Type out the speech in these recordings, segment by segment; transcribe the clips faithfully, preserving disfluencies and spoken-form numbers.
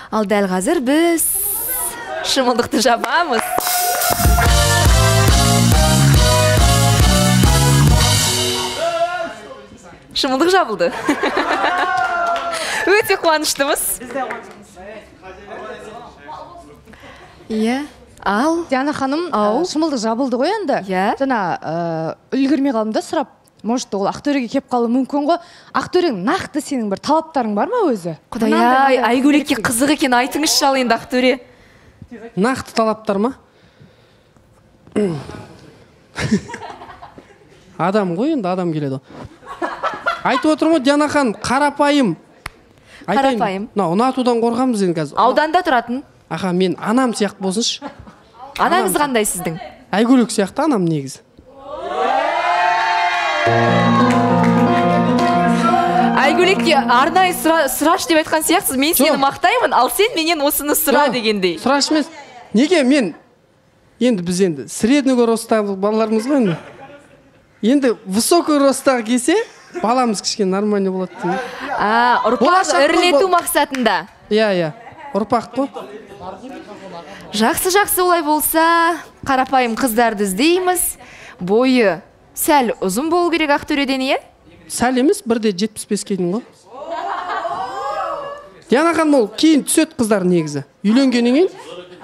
Ал дәл қазір біз шымылдықты жабамыз. Шымылдық жабылды. Өте қуаныштымыз. Иә. Ал Диана ханым, шымылдық жабылды ғой енді. Жана үлгермей қалдым да сұрап. Может, ол Ақтөреге кеп қалуы мүмкін ғой. Ақтөрең нақты сенің бір талаптарың бар ма өзі? Құдай-ай, Айгөлекке қызық екен, айтыңызшы ал енді Ақтөре. Нақты талаптар ма? Адам ғой енді, адам келеді. Айтып отырмын ғой, Диана ханым, қарапайым. Қарапайым. Ұнатудан қорқамыз енді қазір. Ауданда тұратын? Аха, мен анам сияқты болсыншы. Анаңыз қандай сіздің? Айгөлек сияқты анам негізі. Айгөлекке арнайы сұраш деп айтқан сияқтысыз. Мен сені мақтаймын, ал сен менен осыны сұра дегендей. Сұраш емес. Неге мен, енді біз енді средний ростағы балаларымыз ғой енді. Енді высокий ростағы келсе, баламыз кішкене нормальный болады. Ұрпақ үрлету мақсатында. Иә, иә. Ұрпақ қой. Жақсы-жақсы олай болса, қарапайым қыздарды іздейміз. Бойы сәл ұзын болу керек Ақтөреден, е? Сәл емес, бірде жетпіс беске дейін ғой. Диана ханым, ол кейін түсет қыздар негізі. Үйленгеннен кейін.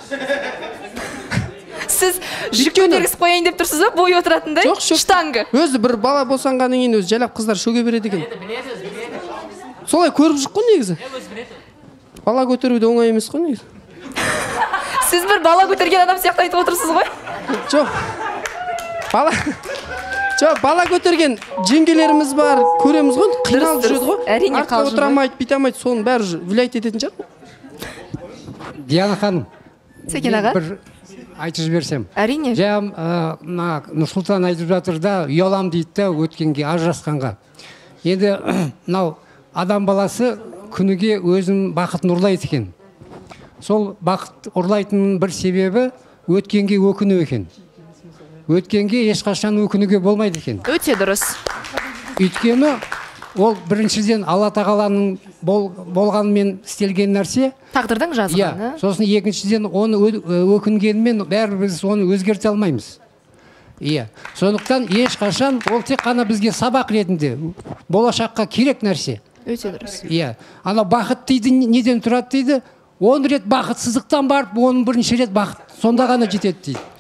Сіз жүк көтергісіп қояйын деп тұрсыз ба, бойы отыратындай? Жоқ, жоқ. Штанғы. Өзі бір бала босанғаннан кейін өзі жайлап қыздар шөге береді екен. Солай көріп жүр ғой негізі. Бала көтеруде оңай емес қой негізі. Сіз бір бала көтерген адам сияқты айтып отырсыз ғой? Жоқ. Бала... Жоқ, бала көтерген жеңгелеріміз бар, көреміз ғой, қиналып жүреді ғой. Әрине қалжың. Артқа отырамайды, бүйтамайды, соның бәрі влиять ететін шығар. Диана ханым. Сәкен аға. Бір айтып жіберсем. Әрине. Жа Нұрсұлтан айтып жатыр да, ұялам дейді да өткенге, ажырасқанға. Енді мынау адам баласы күніге өзінің бақытын ұрлайды екен. Сол бақыт ұрлайтынның бір себебі өткенге өкіну екен. Өткенге ешқашан өкінуге болмайды екен. Өте дұрыс. Өйткені ол біріншіден Алла тағаланың болғанымен істелген нәрсе. Тағдырдың жазғаны. Сосын екіншіден оны өкінгенмен бәрі біз оны өзгерте алмаймыз. Иә. Сондықтан ешқашан ол тек қана бізге сабақ ретінде болашаққа керек нәрсе. Өте дұрыс. Иә. Ана бақыт дейді, неден тұрады дейді? Он рет бақытсыздықтан барып, оның бірінші рет бақыт. Сонда ғана жетеді дейді.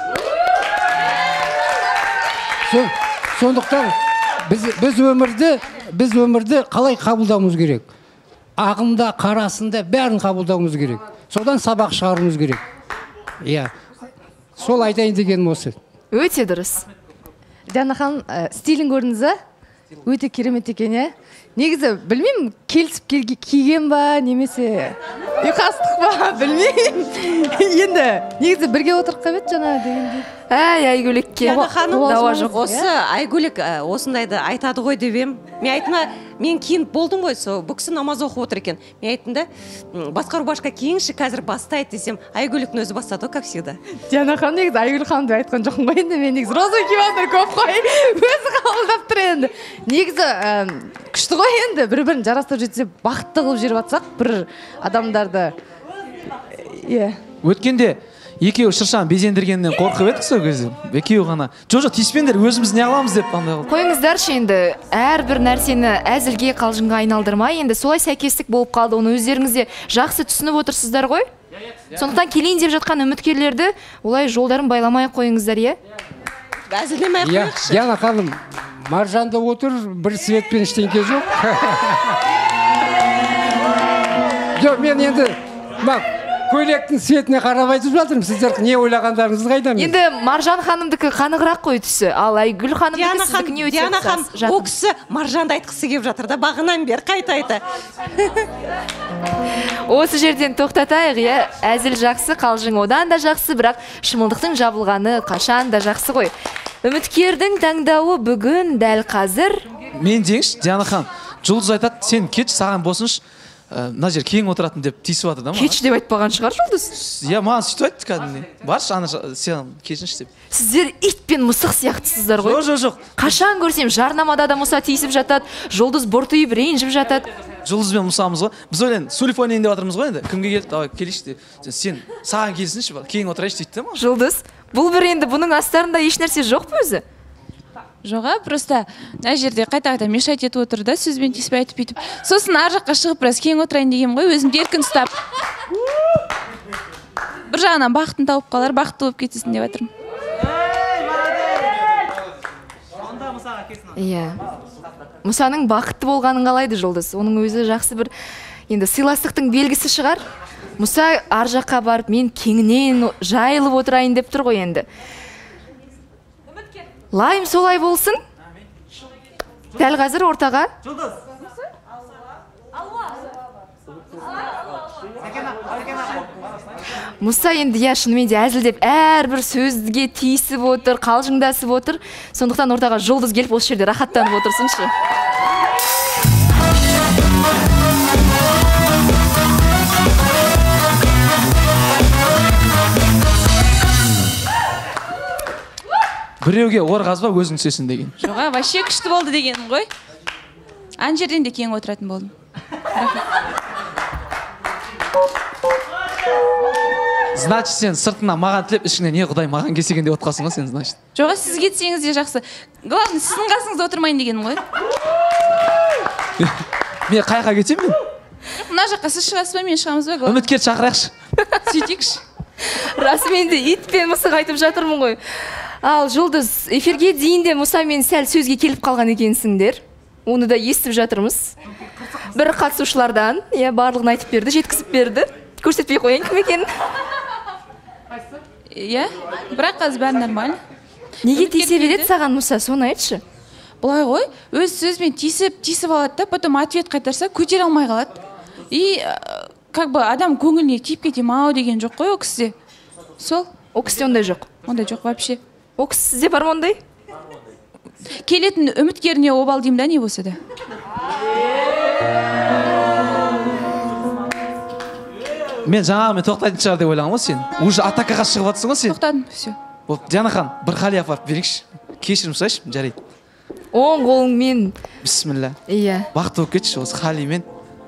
Сондықтан біз өмірді біз өмірді қалай қабылдауымыз керек? Ағында, қарасында бәрін қабылдауымыз керек. Содан сабақ шығаруымыз керек. Иә. Сол айтайын дегенім осы. Өте дұрыс. Диана ханым, стилін көрдіңіз бе? Өте керемет екен, е? Негізі, білмеймін, келісіп киген ба, немесе ұйқастық ба, білмеймін. Енді, негізі бірге отырып қабет жаңа дегенде. Әй, Айгөлекке. Диана ханым, осы Айгөлек осындайды айтады ғой деп ем. Мен айтыма, мен кейін болдым ғой, бұл кісі намаз оқып отыр екен. Мен айтым да, басқа рубашка киіңші, қазір бастайды десем, Айгөлектің өзі бастады, как всегда. Диана ханым, негізі Айгөл ханым деп айтқан жоқпын ғой енді, мен негізі роза киіп көп қой, өзі қабылдап тұр енді. Негізі күшті ғой енді, бір-бірін жарастырып жетсе, бақытты қылып жүріп жатсақ, бір адамдарды. Өткенде екеуі шыршаны безендіргеннен қорқып едік сол кезде. Екеуі ғана. Жоқ-жоқ, тиіспеңдер, өзіміз не аламыз деп андай қылып. Қойыңыздаршы енді, әрбір нәрсені әзілге, қалжыңға айналдырмай, енді солай сәйкестік болып қалды. Оны өздеріңіз де жақсы түсініп отырсыздар ғой? Сондықтан келейін деп жатқан үміткерлерді олай жолдарын байламай қойыңыздар, е? Әзілдемей қойыңызшы. Диана ханым, Маржанда отыр, бір светпен ештеңке жоқ. Жоқ, мен енді көйлектің светіне қарап айтып жатырмын, сіздер не ойлағандарыңызды қайдам? Енді Маржан ханымдікі қанығырақ қой түсі, ал Айгүл ханымдікі сіздікі не өте ұқсас? Диана ханым, ол кісі Маржанды айтқысы келіп жатыр да, бағынан бер қайта-айта. Осы жерден тоқтатайық, е, әзіл жақсы, қалжың одан да жақсы, бірақ шымылдықтың жабылғаны қашан да жақсы ғой. Үміткердің таңдауы бүгін дәл қазір. Мен деңш, Диана ханым, Жұлдыз айтады, сен кетші, саған болсыншы. Мына жер кейін отыратын деп тиісіп жатыр да ма? Кеш деп айтпаған шығар Жұлдыз? Иә, маған сөйтіп айтты кәдімгідей. Баршы, ана сен кешінші деп. Сіздер ит пен мысық сияқтысыздар ғой? Жоқ, жоқ, жоқ. Қашан көрсем жарнамада да мұса тиісіп жатады, Жұлдыз бұртиып ренжіп жатады. Жұлдыз бен Мұсамыз ғой. Біз ойлайын сөйлеп ойнайын деп жатырмыз ғой енді. Кімге келді? Давай келейікші де. Сен саған келсінші, кейін отырайықшы дейді ма? Жұлдыз, бұл бір енді бұның астарында еш нәрсе жоқ па өзі? Жоға, просто мына жерде қайта-қайта мешать етіп отыр да, сөзбен тиіспей айтып бүйтіп. Сосын ар жаққа шығып біраз кейін отырайын деген ғой, өзімді еркін ұстап. Бір жағынан бақытын тауып қалар, бақытты болып кетесің деп жатырмын. Иә. Мұсаның бақытты болғанын қалайды Жұлдыз. Оның өзі жақсы бір енді сыйластықтың белгісі шығар. Мұса ар жаққа барып, мен кеңінен жайылып отырайын деп тұр ғой енді. Лайым солай болсын. Дәл қазір ортаға. Жұлдыз. Мұса енді я шынымен де әзілдеп әрбір сөзге тиісіп отыр, қалжыңдасып отыр. Сондықтан ортаға Жұлдыз келіп осы жерде рахаттанып отырсыншы. Біреуге ор қазба өзің түсесің деген. Жоға, вообще күшті болды дегенім ғой. Ан жерден де кейін отыратын болдым. Значит, сен сыртына маған тілеп, ішіңнен не құдай маған келсеген деп отқасың ғой сен, значит. Жоға, сіз кетсеңіз де жақсы. Главное, сіздің қасыңызда отырмайын дегенім ғой. Мен қайқа кетем мен? Мына жаққа сіз шығасыз ба, мен шығамыз ба? Үміткер шақырайықшы. Сөйтейікші. Расымен де ит пен мысық айтып жатырмын ғой. Ал Жұлдыз, эфирге дейін де Мұсамен сәл сөзге келіп қалған екенсіңдер. Оны да естіп жатырмыз. Бір қатысушылардан, иә, барлығын айтып берді, жеткізіп берді. Көрсетпей қояйын кім екенін. Иә, бірақ қазір бәрі нормально. Неге тиісе береді саған Мұса, соны айтшы. Бұлай ғой, өз сөзбен тиісіп, тиісіп алады да, потом ответ қайтарса, көтере алмай қалады. И как бы адам көңіліне тиіп кетем ау деген жоқ қой, о кісіде. Сол? О кісіде ондай жоқ. Ондай жоқ вообще. О кісіде бар ма ондай? Келетін үміткеріне обал деймін да, не болса да. Мен жаңағы мен тоқтайтын шығар деп ойлағам ғой сен. Уже атакаға шығып жатсың ғой сен. Тоқтадым, все. Вот Дианахан, бір халия апарып берейікші. Кешірім сұрайшы, жарайды. Оң қолыңмен. Бисмилля. Иә. Бақытты болып кетші осы халимен.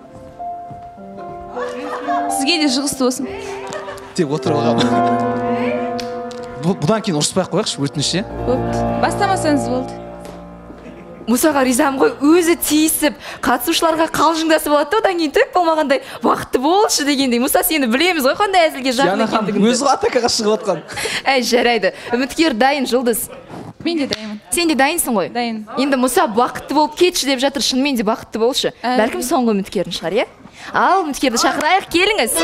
Сізге де жығысты болсын. Тек отырып алғам. Бұдан кейін ұрыспай қояқшы, өтініш, е? Бопты. Бастамасаңыз болды. Мұсаға ризам ғой, өзі тиісіп, қатысушыларға қалжыңдасып алады, одан кейін түк болмағандай бақытты болшы дегендей. Мұса, сені білеміз ғой, қандай әзілге жақын екендігіңді. Өзі атакаға шығып отқан. Әй, жарайды. Үміткер дайын, Жұлдыз. Мен де дайынмын. Сен де дайынсың ғой? Дайын. Енді Мұса бақытты болып кетші деп жатыр, шынымен де бақытты болшы. Бәлкім соңғы үміткерін шығар, е? Ал, үміткерді шақырайық, келіңіз.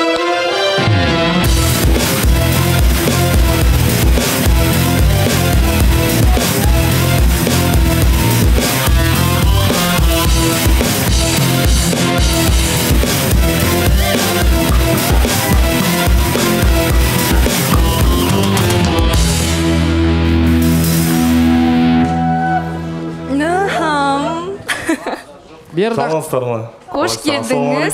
Саламатсыздар ма? Қош келдіңіз.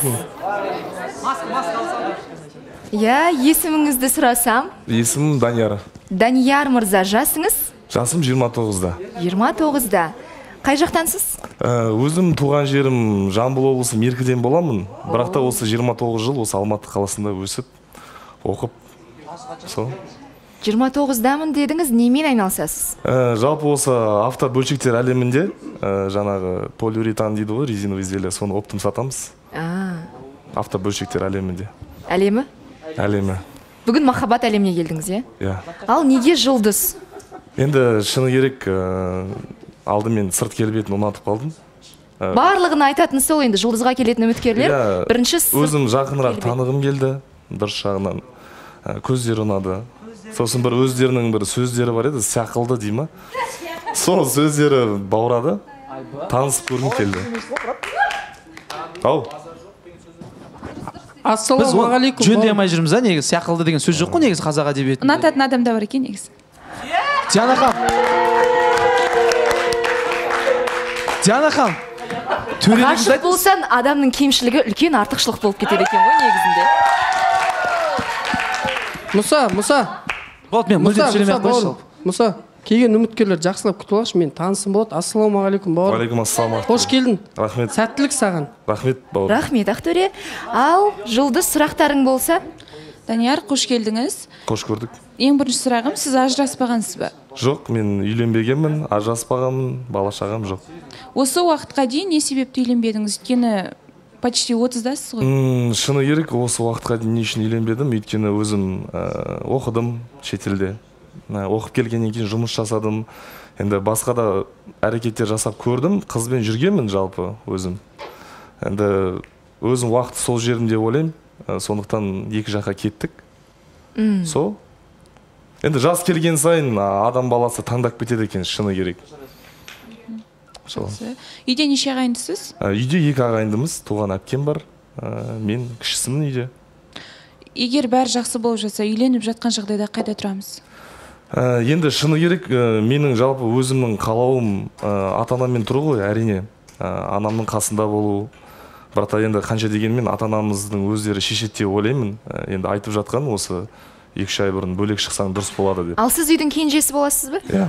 Иә, есіміңізді сұрасам? Есімім Данияр. Данияр мырза, жасыңыз? Жасым жиырма тоғызда. жиырма тоғызда. Қай жақтансыз? Өзім туған жерім Жамбыл облысы Меркіден боламын. Бірақ та осы жиырма тоғыз жыл осы Алматы қаласында өсіп, оқып. Сол. жиырма тоғыздамын дедіңіз, немен айналысасыз? Жалпы осы автобөлшектер әлемінде жаңағы полиуретан дейді ғой, резиновый изделия, соны оптым сатамыз. Автобөлшектер әлемінде. Әлемі? Әлемі. Бүгін махаббат әлеміне келдіңіз, е? Иә. Ал неге Жұлдыз? Енді шыны керек, алдымен сырт келбетін ұнатып қалдым. Барлығын айтатын сол, енді Жұлдызға келетін үміткерлер. Бірінші сырт. Өзім жақынырақ танығым келді, дұрыс жағынан. Көздері ұнады. Сосын бір өздерінің бір сөздері бар еді, сақылды дей ма? Сол сөздері баурады, танысып көргім келді. Ау. Ассалаумағалейкум. Жөнде алмай жүрміз, а негізі сақылды деген сөз жоқ қой негізі қазақ әдебиетінде. Ұнататын адам да бар екен негізі. Диана ханым. Диана ханым. Ғашық болсан, адамның кемшілігі үлкен артықшылық болып кетеді екен ғой негізінде. Мұса, Мұса. Вот мен мүлдем сөйлемей-ақ қойшы. Мұса, келген үміткерлер жақсылап күтіп алшы, мен танысым болады. Ассалаумағалейкум бауырым. Уағалейкум ассалам. Қош келдің. Рахмет. Сәттілік саған. Рахмет бауырым. Рахмет Ақтөре. Ал Жұлдыз, сұрақтарың болса? Данияр, қош келдіңіз. Қош көрдік. Ең бірінші сұрағым, сіз ажыраспағансыз ба? Жоқ, мен үйленбегенмін, ажыраспағанмын, бала шағам жоқ. Осы уақытқа дейін не себепті үйленбедіңіз? Өйткені почти отыздасыз ғой. М, Шыны керек, осы уақытқа дейін не үшін үйленбедім? Өйткені өзім ә, оқыдым шетелде. Ә, Оқып келгеннен кейін жұмыс жасадым. Енді басқа да әрекеттер жасап көрдім. Қызбен жүргенмін жалпы өзім. Енді өзім уақыт сол жерім деп ойлаймын. Ә, Сондықтан екі жаққа кеттік. Сол. Енді жас келген сайын а, адам баласы таңдап кетеді екен, шыны керек. Сол. Үйде неше ағайындысыз? Ә, Үйде екі ағайындымыз, туған әпкем бар. Ә, Мен кішісімін үйде. Егер бәрі жақсы болып жатса, үйленіп жатқан жағдайда қайда тұрамыз? Ә, Енді шыны керек, ә, менің жалпы өзімнің қалауым ә, ата-анаммен тұру ғой, әрине. Ә, Анамның қасында болу. Бірақ та енді қанша дегенмен ата-анамыздың өздері шешеді деп ойлаймын. Ә, Енді айтып жатқан осы екі-үш ай бұрын бөлек шықсаң дұрыс болады деп. Ал сіз үйдің кенжесі боласыз ба? Иә.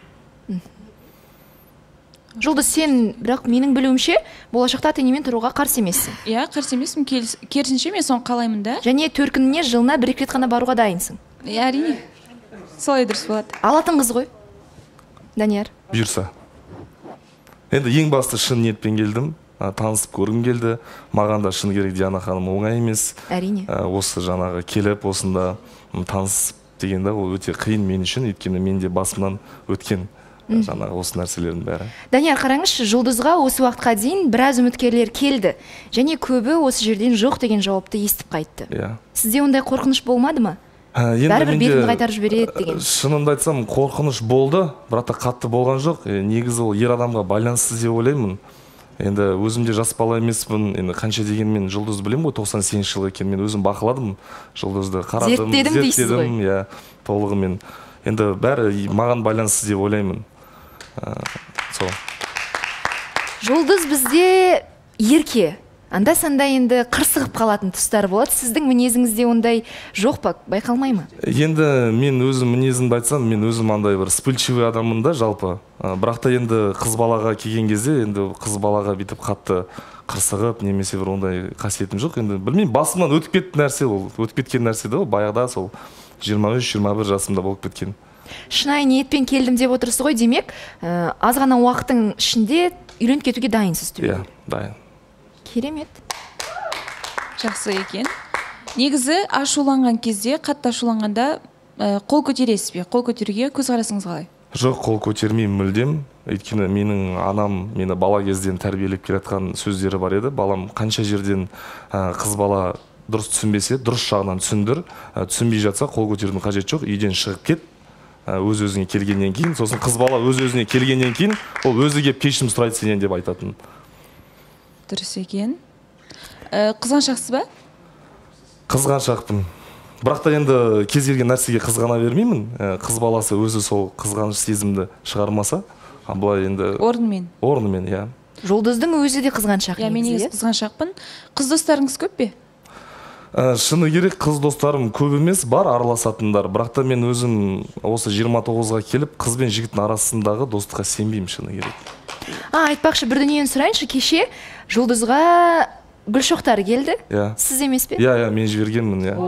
Жұлдыз, сен, бірақ менің білуімше, болашақта ата-енемен тұруға қарсы емессің. Иә, қарсы емеспін, керісінше мен соны қалаймын да. Және төркініне жылына бір-екі рет қана баруға дайынсың. Иә, әрине. Солай дұрыс болады. Алатын қыз ғой, Данияр. Бұйырса. Енді ең басты шын ниетпен келдім. Ә, Танысып көргім келді. Маған да шын керек Диана ханым оңай емес. Әрине. Ә, Осы жаңағы келіп, осында м, танысып дегенде ол өте қиын мен үшін. Өйткені менде басымнан өткен ә, жаңағы осы нәрселердің бәрі. Данияр, қараңызшы, Жұлдызға осы уақытқа дейін біраз үміткерлер келді. Және көбі осы жерден жоқ деген жауапты естіп қайтты. Иә. Сізде ондай қорқыныш болмады ма? Ә, енді Бәрібір менде, бетімді қайтарып жібереді деген. Шынымды айтсам, қорқыныш болды, бірақ та қатты болған жоқ. Е, Негізі ол ер адамға байланысты деп ойлаймын. Енді өзімде жас бала емеспін. Енді қанша дегенмен Жұлдызды білемін ғой, тоқсан сегізінші жылы екен. Мен өзім бақыладым Жұлдызды, қарадым, Зерттедім дейсіз ғой. зерттедім, иә, толығымен. Енді бәрі маған байланысты деп ойлаймын. Ә, Сол. Жұлдыз бізде ерке. Анда-санда енді қырсығып қалатын тұстар болады. Сіздің мінезіңізде ондай жоқ па, байқалмай ма? Енді мен өзім мінезімді айтсам, мен өзім андай бір вспыльчивый адаммын да жалпы. Ә, Бірақ та енді қыз балаға келген кезде, енді қыз балаға бүйтіп қатты қырсығып, немесе бір ондай қасиетім жоқ. Енді білмеймін, басымнан өтіп кетті нәрсе ол, өтіп кеткен нәрсе де ол баяғыда сол жиырма үш жиырма бір жасымда болып кеткен. Шынайы ниетпен келдім деп отырсыз ғой, демек, ә, аз ғана уақыттың ішінде үйленіп кетуге дайынсыз түбі. Иә, дайын. Керемет. Жақсы екен. Негізі ашуланған кезде, қатты ашуланғанда ә, қол көтересіз бе? Қол көтеруге көзқарасыңыз қалай? Жоқ, қол көтермеймін мүлдем. Өйткені менің анам мені бала кезден тәрбиелеп келатқан сөздері бар еді. Балам қанша жерден ә, қыз бала дұрыс түсінбесе, дұрыс жағынан түсіндір. Ә, Түсінбей жатса, қол көтерудің қажет жоқ. Үйден шығып кет. Өз-өзіңе келгеннен кейін, сосын қыз бала өз-өзіне келгеннен кейін, ол өзі келіп кешірім сұрайды сенен деп айтатын. Дұрыс екен. Ә, Қызғаншақсыз ба? Қызғаншақпын. Бірақ та енді кез келген нәрсеге қызғана бермеймін. Ә, Қыз баласы өзі сол қызғаныш сезімді шығармаса, а былай енді Орнымен. орнымен, иә. Жұлдыздың өзі де қызғаншақ. Иә, мен негізі қызғаншақпын. Қыз достарыңыз көп пе? Ә, Шыны керек, қыз достарым көп емес, бар араласатындар. Бірақ та мен өзім осы жиырма тоғызға келіп, қыз бен жігіттің арасындағы достыққа сенбеймін, шыны керек. А, айтпақшы, бір дүниені сұрайыншы, кеше Жұлдызға гүл шоқтары келді. Иә. Сіз емес пе? Иә, иә, мен жібергенмін, иә.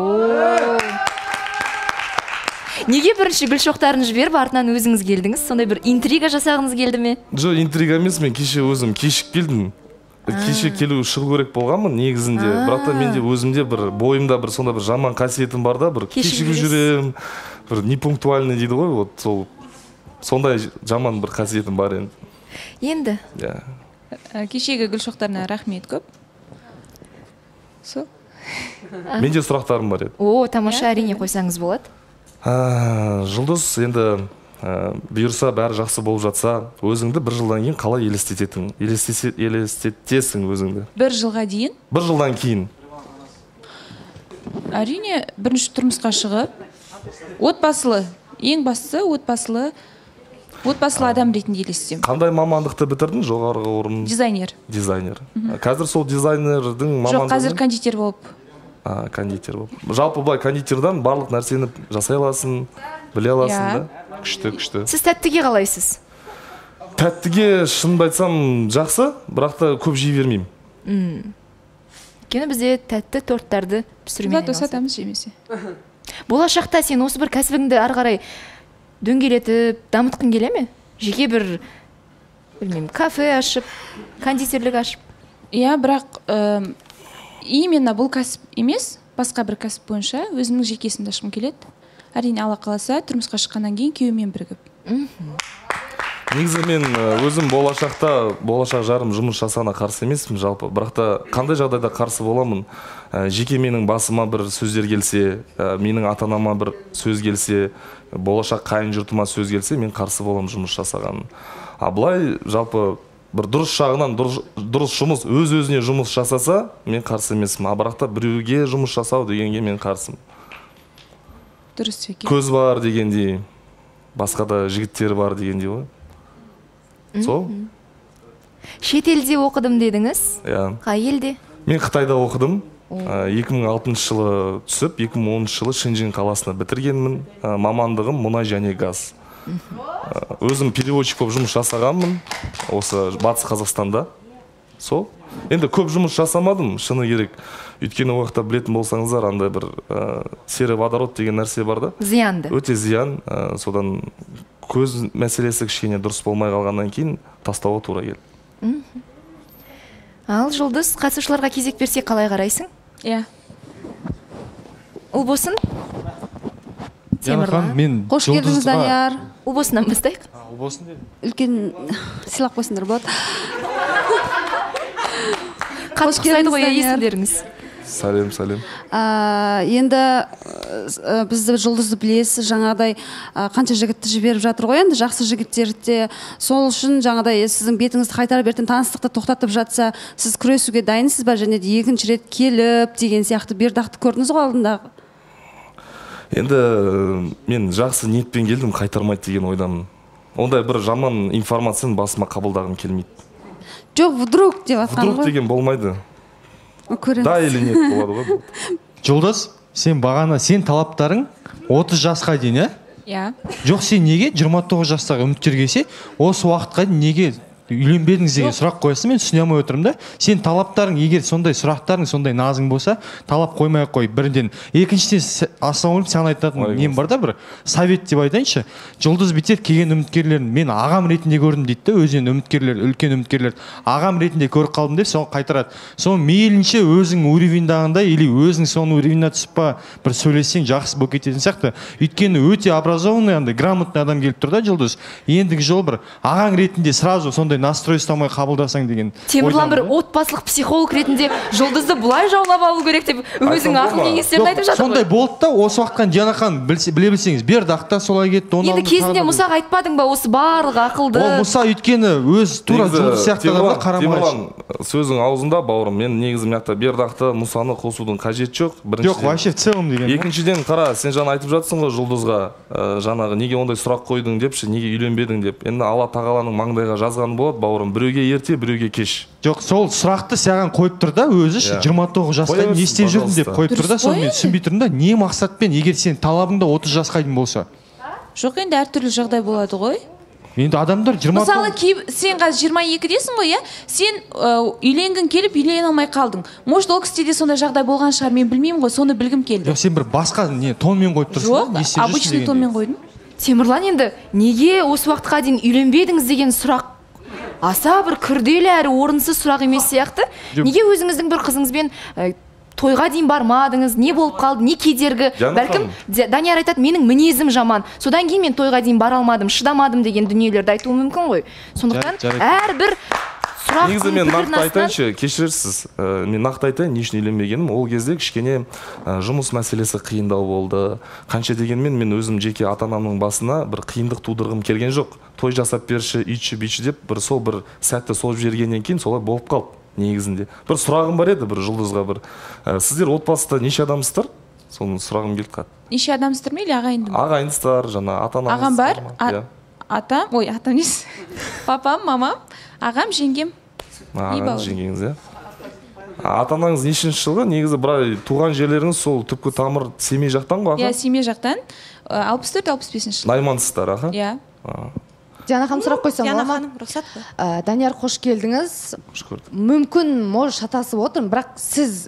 Неге бірінші гүл шоқтарын жіберіп, артынан өзіңіз келдіңіз? Сондай бір интрига жасағыңыз келді ме? Жоқ, интрига емес, мен кеше өзім кешік келдім. Кеше келу шығу керек болғанмын негізінде. Бірақ та менде өзімде бір бойымда бір сонда бір жаман қасиетім бар да, бір кешігіп жүрем, бір непунктуальный дейді ғой, вот сол сондай жаман бір қасиетім бар енді. Енді. Иә. Кешегі гүл шоқтарына рахмет көп. Сол. Менде сұрақтарым бар еді. О, тамаша, әрине қойсаңыз болады. А, Жұлдыз, енді ә, бұйырса бәрі жақсы болып жатса, өзіңді бір жылдан кейін қалай елестететін, елестесе- елестетесің өзіңді? Бір жылға дейін? Бір жылдан кейін. Әрине, бірінші тұрмысқа шығып, отбасылы, ең бастысы отбасылы, отбасылы адам ретінде елестесем. Қандай мамандықты бітірдің, жоғарғы орын? Дизайнер. Дизайнер. Қазір сол дизайнердің мамандығы? Жоқ, қазір кондитер болып. А, кондитер болып. Жалпы былай кондитердан барлық нәрсені жасай аласың, біле аласың да? күшті күшті. Сіз тәттіге қалайсыз? Тәттіге шынымды айтсам жақсы, бірақ та көп жей бермеймін. Өйткені бізде тәтті торттарды пісірумен Зато сатамыз жемесе. Болашақта сен осы бір кәсібіңді ары қарай дөңгелетіп, дамытқың келе ме? Жеке бір, білмеймін, кафе ашып, кондитерлік ашып. Иә, бірақ ә, именно бұл кәсіп емес, басқа бір кәсіп бойынша өзімнің жекесімді ашқым келеді. Әрине Алла қаласа, тұрмысқа шыққаннан кейін күйеумен бірігіп. Негізі мен өзім болашақта, болашақ жарым жұмыс жасағына қарсы емеспін жалпы. Бірақ та қандай жағдайда қарсы боламын? Жеке менің басыма бір сөздер келсе, менің ата-анама бір сөз келсе, болашақ қайын жұртыма сөз келсе, мен қарсы боламын жұмыс жасағанын. А былай жалпы бір дұрыс жағынан дұрыс жұмыс, өз-өзіне жұмыс жасаса, мен қарсы емеспін. А бірақ та біреуге жұмыс жасау дегенге мен қарсымын. Дұрыс екен. Көз бар дегендей, басқа да жігіттер бар дегендей ғой. Сол? Шетелде оқыдым дедіңіз? Иә. Қай елде? Мен Қытайда оқыдым. екі мың алтыншы жылы түсіп, екі мың оныншы жылы Шэньчжэнь қаласына бітіргенмін. Мамандығым мұнай және газ. Өзім переводчик болып жұмыс жасағанмын осы Батыс Қазақстанда. Сол. Енді көп жұмыс жасамадым, шыны керек. Өйткені уақытта білетін болсаңыздар, андай бір серый водород деген нәрсе бар да. Зиянды. Өте зиян. Содан көз мәселесі кішкене дұрыс болмай қалғаннан кейін тастауға тура келді. Ал Жұлдыз, қатысушыларға кезек берсек қалай қарайсың? Иә. Ұлбосын? Темірлан, мен Қош келдіңіз, Данияр. Ұлбосынан бастайық. Ұлбосын деді. Үлкен сыйлық қойсыңдар болады. Қош келдіңіз, Данияр. Есімдеріңіз. Сәлем, сәлем. Енді бізді Жұлдызды білесіз, жаңағыдай қанша жігітті жіберіп жатыр ғой, енді жақсы жігіттерді. Сол үшін жаңағыдай сіздің бетіңізді қайтарып ертең таныстықты тоқтатып жатса, сіз күресуге дайынсыз ба, және де екінші рет келіп деген сияқты бердақты көрдіңіз ғой алдындағы? Енді мен жақсы ниетпен келдім, қайтармайды деген ойдамын. Ондай бір жаман информацияны басыма қабылдағым келмейді. Жоқ, вдруг деп атқан ғой. Вдруг деген болмайды. Көреміз. Да или нет болады ғой. Жұлдыз, сен бағана, сен талаптарың отыз жасқа дейін, ә? Иә. Жоқ, сен неге жиырма тоғыз жастағы үміткер келсе, осы уақытқа дейін неге үйленбедіңіз деген сұрақ қоясың, мен түсіне алмай отырмын да. Сен талаптарың, егер сондай сұрақтарың сондай назың болса, талап қоймай ақ қой, бірден. Екіншіден, ассалаумағалейкум, саған айтатын нем бар да, бір совет деп айтайыншы. Жұлдыз битер келген үміткерлерін мен ағам ретінде көрдім дейді да, өзінен үміткерлер, үлкен үміткерлер. Ағам ретінде көріп қалдым деп, соны қайтарады. Соны мейлінше өзің уровеньдағындай или өзің соның уровеньна түсіп па, бір сөйлесең жақсы болып кететін сияқты. Өйткені өте образованный, андай грамотный адам келіп тұр да, Жұлдыз. Ендігі жол бір ағаң ретінде сразу сондай настрой ұстамай қабылдасаң деген. Темірлан бір отбасылық психолог ретінде Жұлдызды бұлай жаулап алу керек деп өзің ақыл кеңестерін айтып жатыр ғой. Сондай болды да, осы уақытқа Диана ханым біле білсеңіз, Бердақта солай кетті. Енді кезінде Мұсаға айтпадың ба осы барлық ақылды? Ол Мұса өйткені өз тура Жұлдыз сияқты адамға қарамай. Темірлан, сөзің аузында, бауырым, мен негізі мақта Бердақты, Мұсаны қосудың қажет жоқ. Жоқ, вообще в целом деген. Екіншіден қара, сен жаңа айтып жатсың ғой Жұлдызға, жаңағы неге ондай сұрақ қойдың депші, неге үйленбедің деп. Енді Алла тағаланың маңдайға жазғаны болады, бауырым, біреуге ерте, біреуге кеш. Жоқ, сол сұрақты саған қойып тұр да, өзі жиырма тоғыз жасқа не істеп жүрдің деп қойып тұр да, соны мен түсінбей тұрмын да, не мақсатпен, егер сен талабың да отыз жасқа дейін болса? Жоқ, енді әртүрлі жағдай болады ғой. Енді адамдар жиырма мысалы, сен қазір жиырма екідесің ғой, иә? Сен үйленгің келіп, үйлене алмай қалдың. Может, ол кісіде сондай жағдай болған шығар, мен білмеймін ғой, соны білгім келді. Жоқ, сен бір басқа не тонмен қойып тұрсың. Жоқ, обычный тонмен қойдың. Темірлан, енді неге осы уақытқа дейін үйленбедіңіз деген сұрақ аса бір күрделі әрі орынсыз сұрақ емес сияқты? Неге өзіңіздің бір қызыңызбен тойға дейін бармадыңыз, не болып қалды, не кедергі? Бәлкім Данияр айтады, менің мінезім жаман, содан кейін мен тойға дейін бара алмадым, шыдамадым деген дүниелерді айтуы мүмкін ғой. Сондықтан әрбір сұрақ негізі мен нақты айтайыншы, кешірерсіз, мен нақты айтайын, не үшін үйленбегенім, ол кезде кішкене жұмыс мәселесі қиындау болды. Қанша дегенмен мен өзім жеке ата-анамның басына бір қиындық тудырғым келген жоқ. Той жасап берші, үйтші, бүйтші деп, бір сол бір сәтті солып жібергеннен кейін солай болып қалды. Негізінде бір сұрағым бар еді, бір Жұлдызға бір. Сіздер отбасыда неше адамсыздар? Соны сұрағым келді қатты. Неше адамсыздар ма или ағайынды ма? Ағайындысыздар, жаңа ата-анаңыз. Ағам бар, атам, ой, атам несі? Папам, мамам, ағам, жеңгем. Ағам, жеңгеңіз, иә? ата анаңыз нешінші жылғы? Негізі былай туған жерлеріңіз сол түпкі тамыр Семей жақтан ғой? Иә, Семей жақтан. алпыс төрт алпыс бесінші жыл. Наймансыздар, аха? Иә. Диана ханым, сұрақ қойсам Диана бола ма? ханым, рұқсат па? Данияр, қош келдіңіз. Қош көрдік. Мүмкін, может, шатасып отырмын, бірақ сіз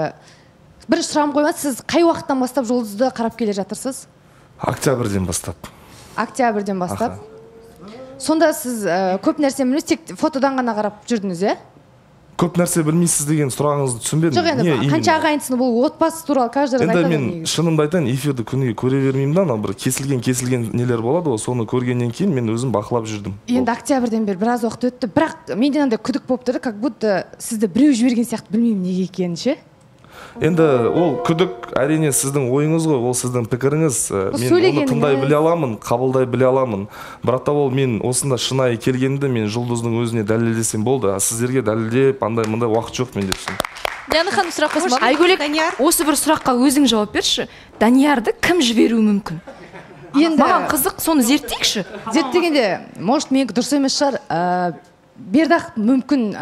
бірінші сұрағым қойма, сіз қай уақыттан бастап жұлдызды қарап келе жатырсыз? Октябрьден бастап. Октябрьден бастап. Сонда сіз көп нәрсе білмейсіз, тек фотодан ғана қарап жүрдіңіз, е? Көп нәрсе білмейсіз деген сұрағыңызды түсінбедім. Жоқ, енді қанша ағайындысың, бұл отбасы туралы каждый раз айтады. Енді мен шынымды айтайын, эфирді күніге көре бермеймін да, бір кесілген кесілген нелер болады ғой, соны көргеннен кейін мен өзім бақылап жүрдім. Енді октябрьден бері біраз уақыт өтті, бірақ менде андай күдік болып тұрды, как будто сізді біреу жіберген сияқты, білмеймін неге екенін ше. Енді ол күдік әрине сіздің ойыңыз ғой, ол сіздің пікіріңіз. Мен оны тыңдай біле аламын, қабылдай біле аламын. Бірақ та ол мен осында шынайы келгенде мен жұлдыздың өзіне дәлелдесем болды. Сіздерге дәлелдеп, андай мындай уақыт жоқ менде үшін. Диана ханым, сұрақ қойсам, Айгөлек, осы бір сұраққа өзің жауап берші. Даниярды кім жіберуі мүмкін? Енді маған қызық, соны зерттейікші. Зерттегенде, может, менікі дұрыс емес шығар. Бердақ мүмкін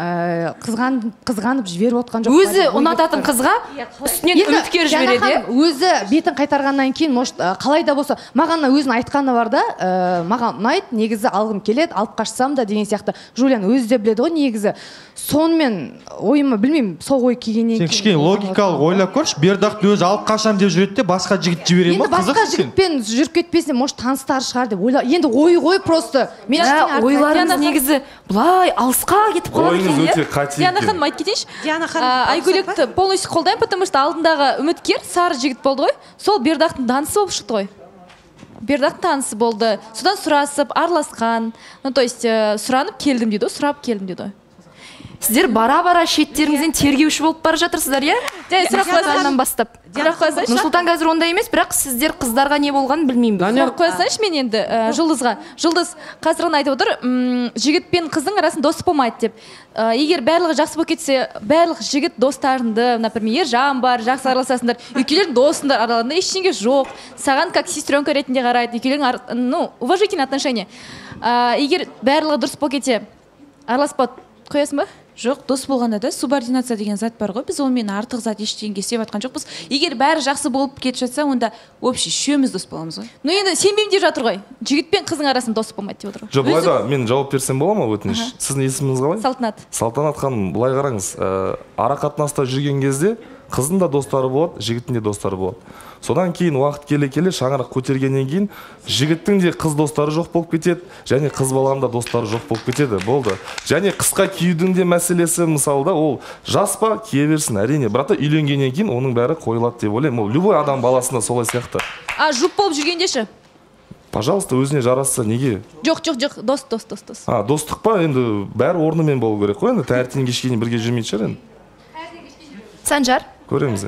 қызғанып жіберіп отқан жоқ. Өзі ұнататын қызға үстінен үміткер жібереді. Өзі бетін қайтарғаннан кейін, может, қалай да болса, маған өзінің айтқаны бар да, маған ұнайды, негізі алғым келеді, алып қашсам да деген сияқты. Жулиан өзі де біледі ғой негізі. Сонымен ойыма білмеймін, сол ой келгеннен кейін. Сен кішкене логикалық ойлап көрші, Бердақты өзі алып қашам деп жүреді де, басқа жігіт жібере ма? Енді басқа жігітпен жүріп кетпесіне, может, таныстары шығар деп ойла. Енді ой ғой просто. Ойларыңыз негізі бұлай алысқа кетіп қалады екен. Ойыңыз өте қате екен. Диана ханым, айтып кетейінші. Диана ханым, Айгөлекті полностью қолдаймын, потому что алдындағы үміткер сары жігіт болды ғой. Сол Бердақтың данысы болып шықты ғой. Бердақтың танысы болды. Содан сұрасып, араласқан. Ну, то есть, сұранып келдім дейді, сұрап келдім дейді. Сіздер бара-бара шеттеріңізден тергеуші болып бара жатырсыздар, иә? Сұрақ қойсаңыз бастап. Сұрақ қойсаңыз. Нұрсұлтан қазір ондай емес, бірақ сіздер қыздарға не болғанын білмеймін. Сұрақ қойсаңыз мен енді Жұлдызға. Жұлдыз қазір ғана айтып отыр, жігіт пен қыздың арасында дос болмайды деп. Егер барлығы жақсы болып кетсе, барлық жігіт достарыңды, например, Ержан бар, жақсы араласасыңдар, екеулерің досыңдар, араларында ештеңе жоқ. Саған как сестренка ретінде қарайды, екеулерің, ну, уважительное отношение. Егер барлығы дұрыс болып кетсе, араласпай қоясың ба? Жоқ, дос болғанда да субординация деген зат бар ғой. Біз онымен артық зат ештеңеге істеп жатқан жоқпыз. Егер бәрі жақсы болып кетіп жатса, онда общий үшеуміз дос боламыз ғой. Ну енді сенбеймін деп жатыр ғой. Жігіт пен қыздың арасында дос болмайды деп отыр ғой. Жоқ, былай да мен жауап берсем бола ма, өтініш? Сіздің есіміңіз қалай? Салтанат. Салтанат ханым, былай қараңыз, ара қатынаста жүрген кезде қыздың да достары болады, жігіттің де достары болады. Содан кейін уақыт келе-келе шаңырақ көтергеннен кейін жігіттің де қыз достары жоқ болып кетеді, және қыз баланың да достары жоқ болып кетеді. Болды. Және қысқа киюдің де мәселесі, мысалы да, ол жас па, кие берсін, әрине. Бірақ та үйленгеннен кейін оның бәрі қойылады деп ойлаймын. Ол любой адам баласында солай сияқты. А жұп болып жүргенде ше? Пожалуйста, өзіне жарасса, неге? Жоқ, жоқ, жоқ, дос, дос, дос, дос. А, достық па, енді бәрі орнымен болу керек қой, енді таңертең кешке дейін бірге жүрмейтін шығар енді. Санжар? Көреміз.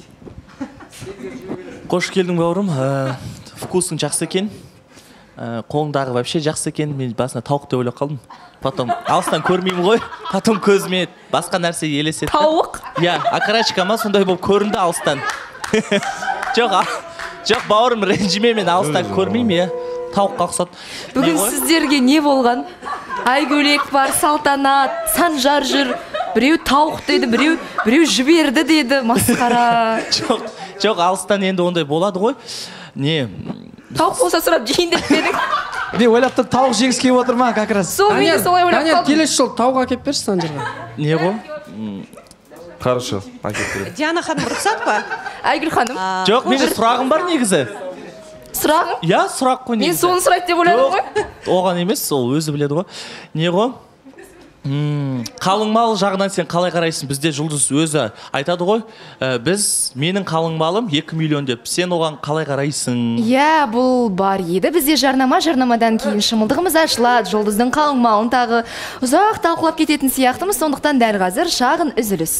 Қош келдің бауырым. Вкусың жақсы екен. Қолыңдағы вообще жақсы екен. Мен басына тауық деп ойлап қалдым. Потом алыстан көрмеймін ғой. Потом көзіме басқа нәрсе елеседі. Тауық? Иә, окорочка ма сондай болып көрінді алыстан. Жоқ, жоқ бауырым, ренжіме, мен алыстан көрмеймін, иә. Тауыққа ұқсат. Бүгін сіздерге не болған? Айгөлек бар, Салтанат, Санжар жүр. Біреу тауық деді, біреу біреу жіберді деді, масқара. Жоқ, жоқ, алыстан енді ондай болады ғой. Не? Тауық болса сұрап жейін деп берің. Не ойлап тұр, тауық жегіс келіп отыр ма, как раз? Сол мен де солай ойлап қалдым. Келесі жол тауық әкеп берші Санжарға. Не ғой? Хорошо, әкеп беремін. Диана ханым, рұқсат па? Айгүл ханым. Жоқ, менде сұрағым бар негізі. Сұрағым? Иә, сұрақ қой негізі. Мен соны сұрайды деп ойладым ғой. Оған емес, ол өзі біледі ғой. Не ғой? Қалың мал жағынан сен қалай қарайсың? Бізде Жұлдыз өзі айтады ғой, біз, менің қалың малым екі миллион деп. Сен оған қалай қарайсың? Иә, бұл бар еді. Бізде жарнама, жарнамадан кейін шымылдығымыз ашылады. Жұлдыздың қалың малын тағы ұзақ талқылап кететін сияқтымыз. Сондықтан дәл қазір шағын үзіліс.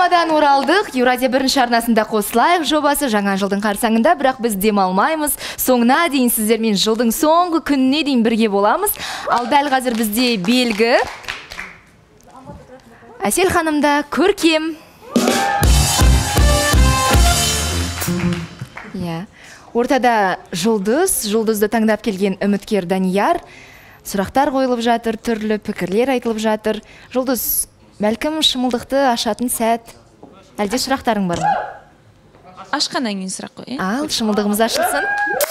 Қайтадан оралдық. Еуразия бірінші арнасында қосылайық жобасы жаңа жылдың қарсаңында, бірақ біз демалмаймыз. Соңына дейін сіздермен жылдың соңғы күніне дейін бірге боламыз. Ал дәл қазір бізде белгі. Әсел ханымда көркем. Иә. Ортада жұлдыз, жұлдызды таңдап келген үміткер Данияр. Сұрақтар қойылып жатыр, түрлі пікірлер айтылып жатыр. Жұлдыз, бәлкім шымылдықты ашатын сәт. Әлде сұрақтарың бар ма? Ашқаннан кейін сұрақ қой. Ал, шымылдығымыз ашылсын.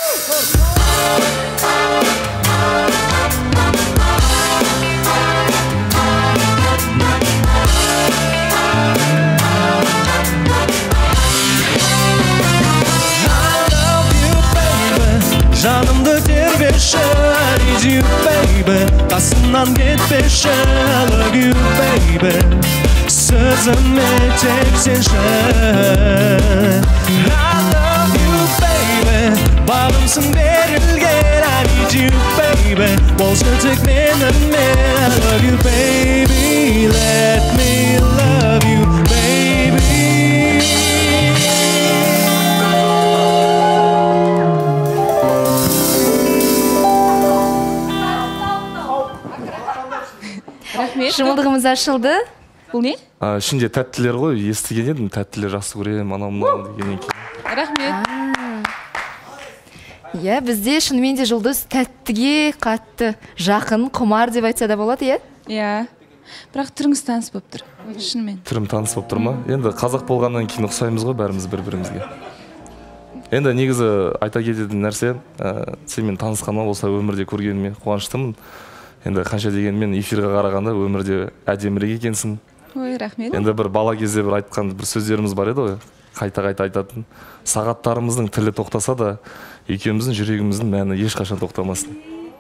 Жанымды тербеші, need you baby, қасымнан кетпеші, love you baby, сөзіме тек сенші. I love you baby, бағымсың берілген, I need you baby, болшы тек меніме, love you baby, let me love you baby. Шымылдығымыз ашылды. Бұл не? Ішінде тәттілер ғой, естіген едім, тәттілер жақсы көремін, анау мынау дегеннен кейін. Рахмет. Иә, бізде шынымен де жұлдыз тәттіге қатты жақын, құмар деп айтса да болады, иә? Иә. Бірақ түріңіз таныс болып тұр. Шынымен. Түрім таныс болып тұр ма? Енді қазақ болғаннан кейін ұқсаймыз ғой бәріміз бір-бірімізге. Енді негізі айта кететін нәрсе, сен мен танысқаныма болса өмірде көргеніме қуаныштымын. Енді қанша дегенмен эфирға қарағанда өмірде әдемірек екенсің. Ой, рахмет. Енді бір бала кезде бір айтқан бір сөздеріміз бар еді ғой, қайта-қайта айтатын. Сағаттарымыздың тілі тоқтаса да, екеуміздің жүрегіміздің мәні ешқашан тоқтамасын.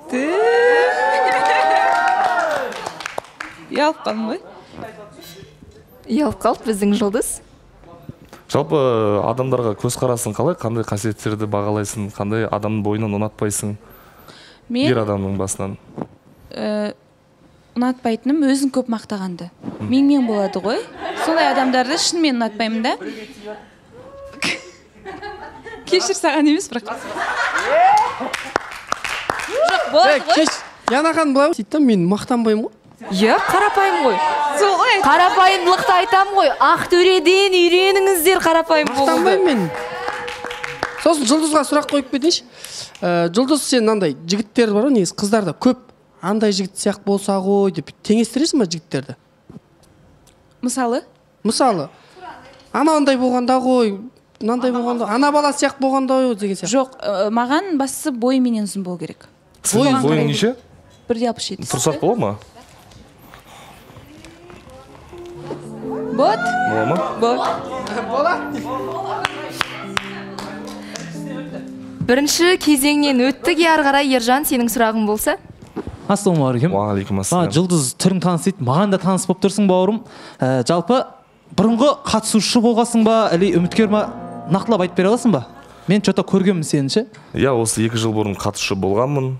Ұялып қалдым ғой. Ұялып қалды біздің жұлдыз. Жалпы адамдарға көзқарасың қалай, қандай қасиеттерді бағалайсың, қандай адамның бойынан ұнатпайсың? Ер адамның басынан. Ұнатпайтыным өзін көп мақтағанды. Мен-мен болады ғой. Сондай адамдарды шынымен ұнатпаймын да. Кешір саған емес, бірақ. Жоқ, болады ғой. Яна ханым былай дейді да, мен мақтанбаймын ғой. Иә, қарапайым ғой. Солай. Қарапайымдылықты айтам ғой. Ақтөреден үйреніңіздер қарапайым болуды. Мақтанбаймын мен. Сосын жұлдызға сұрақ қойып кетейінші. Жұлдыз, сен андай жігіттер бар ғой, негізі қыздарда көп. Андай жігіт сияқты болса ғой деп теңестіресің ба жігіттерді? Мысалы? Мысалы. Ана андай болғанда ғой, мынандай болғанда, ана бала сияқты болғанда ғой деген сияқты. Жоқ, маған бастысы бойы менен ұзын болу керек. Бойың неше? бір де алпыс жеті. Тұрсақ бола ма? Бот? Бола ма? Бот. Бола. Бірінші кезеңнен өттік, ары қарай Ержан, сенің сұрағың болса? Ассалаумағалейкум. Уағалейкум ассалам. Жұлдыз, түрің таныс дейді, маған да таныс болып тұрсың бауырым. Жалпы бұрынғы қатысушы болғасың ба, әлі үміткер ма, нақтылап айтып бере аласың ба? Мен что-то көргенмін сені ше? Иә, осы екі жыл бұрын қатысушы болғанмын.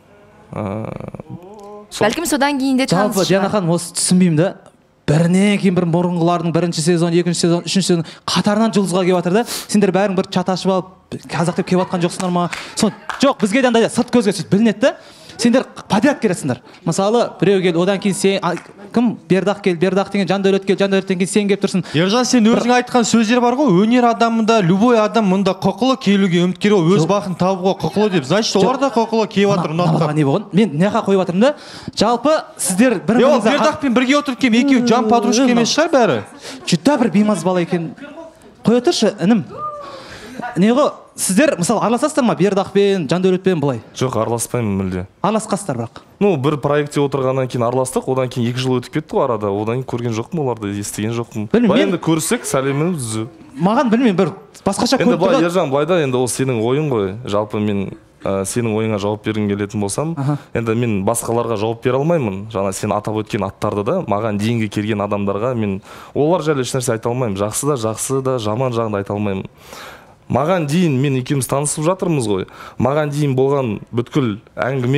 Бәлкім содан кейін де таныс шығар. Жалпы Диана ханым, осы түсінбеймін да. Бірінен кейін бір бұрынғылардың бірінші сезон, екінші сезон, үшінші сезон қатарынан жұлдызға келіп жатыр да. Сендер бәрің бір чаташып алып, қазақ деп келіп жатқан жоқсыңдар ма? Жоқ, бізге де андай сырт көзге сөйтіп білінеді да. Сендер подряд келесіңдер. Мысалы, біреу кел, одан кейін сен кім? Бердақ кел, Бердақ деген Жандәулет кел, Жандәулеттен кейін сен келіп тұрсың. Ержан, сен өзің айтқан сөздер бар ғой, өнер адамында любой адам мұнда құқылы келуге үміткер ол өз бақытын табуға құқылы деп. Значит, олар да құқылы келіп жатыр ұнатып. Не болған? Мен неға қойып жатырмын да. Жалпы сіздер бір-біріңізді Бердақпен бірге отырып келіп, екеуі жан подружка емес шығар бәрі. Жүдда бір беймаз бала екен. Қоя тұршы, інім. Не ғой? Сіздер, мысалы, араласасыздар ма Бердақпен, Жандәулетпен былай? Жоқ, араласпаймын мүлде. Араласқасыздар бірақ. Ну, бір проектте отырғаннан кейін араластық, одан кейін екі жыл өтіп кетті ғой арада. Одан кейін көрген жоқпын оларды, естіген жоқпын. Былай енді көрсек, сәлеміміз үзу. Маған білмеймін, бір басқаша көріп тұрған. Енді былай, Ержан, былай да, енді ол сенің ойың ғой. Жалпы мен сенің ойыңа жауап бергім келетін болсам, енді мен басқаларға жауап бере алмаймын. Жаңа сен атап өткен аттарды да, маған дейінгі келген адамдарға мен олар жайлы ешнәрсе айта алмаймын. Жақсы да, жақсы да, жаман жағын да айта алмаймын. Маған дейін мен екеуміз танысып жатырмыз ғой. Маған дейін болған бүткіл әңгіме,